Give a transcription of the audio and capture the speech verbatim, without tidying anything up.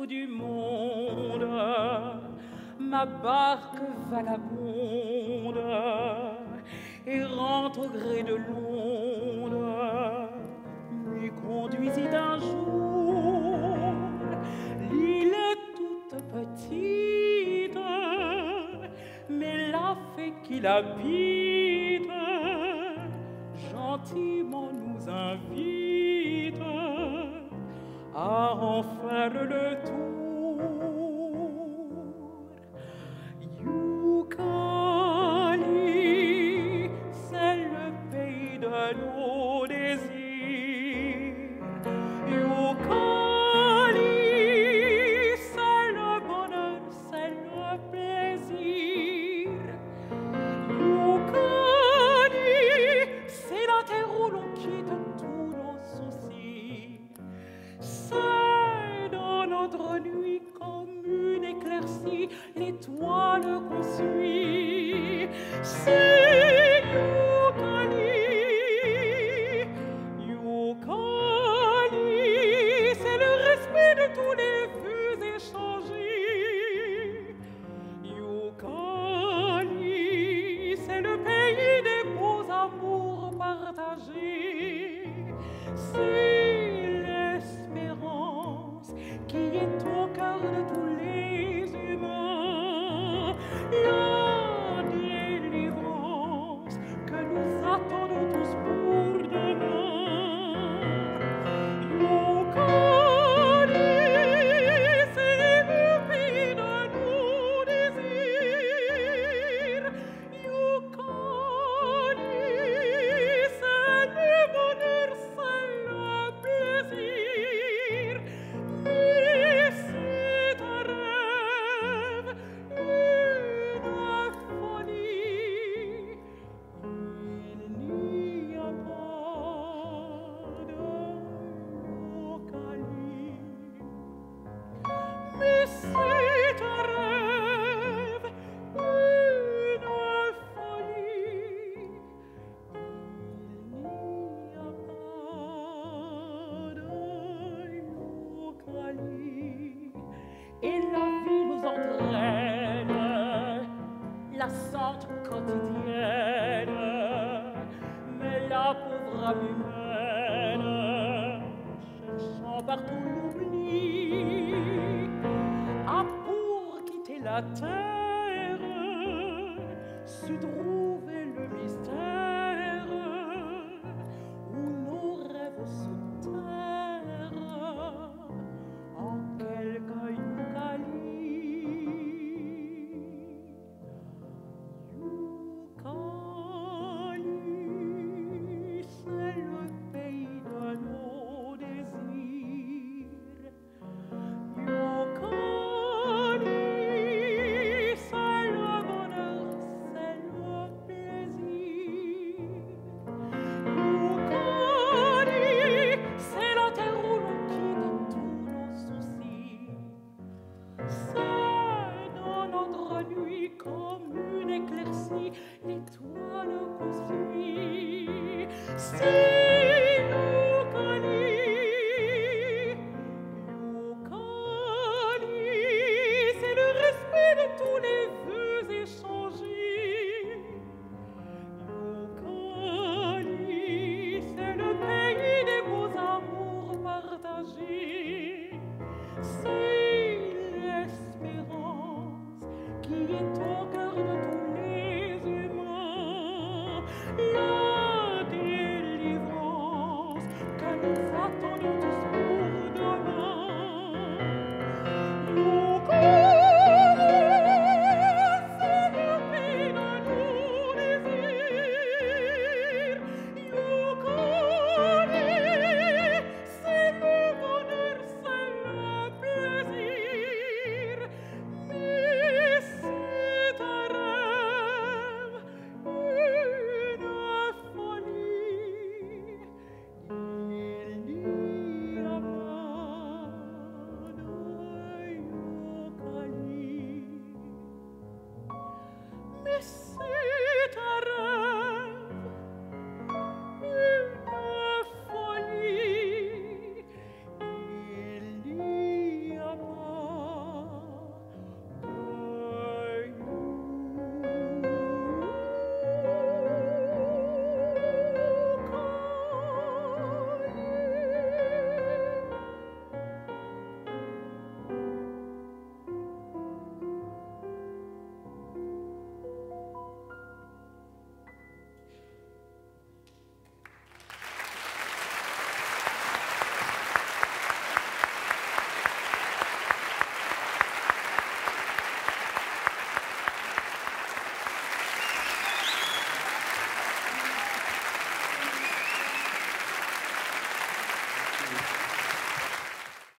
centre du monde, ma barque vagabonde, errante au gré de l'onde, m'y conduisit un jour. L'île est toute petite, mais la fée qui l'habite gentiment nous invite à en faire le tour. Youkali, c'est le pays de nos désirs. Youkali, c'est le bonheur, c'est le plaisir. Youkali, c'est la terre où l'on quitte tous nos soucis. C'est dans notre nuit comme une éclaircie, l'étoile qu'on suit. C'est Youkali, Youkali, c'est le respect de tous les vues échangées. Youkali, c'est le pays des beaux amours partagés. C'est l'espérance qui est au cœur de tous les humains, la délivrance que nous attendons tous pour demain. Youkali, c'est le pays de nos désirs. Youkali, c'est le bonheur, c'est le plaisir. Mais c'est un rêve, une folie. Il n'y a pas de Youkali. Mais c'est un rêve, une folie. Il n'y a pas de Youkali. Et la vie nous entraîne, la sorte quotidienne. Mais la pauvre âme humaine, cherchant partout l'oubli, a pour quitter la terre su trouver le mystère où nos rêves se terrent en quelque Youkali. Youkali, c'est le pays de nos désirs. Youkali, c'est le bonheur, c'est le plaisir. Youkali, c'est la terre où l'on quitte tous nos soucis. C'est dans notre nuit comme une éclaircie, l'étoile qu'on suit. C'est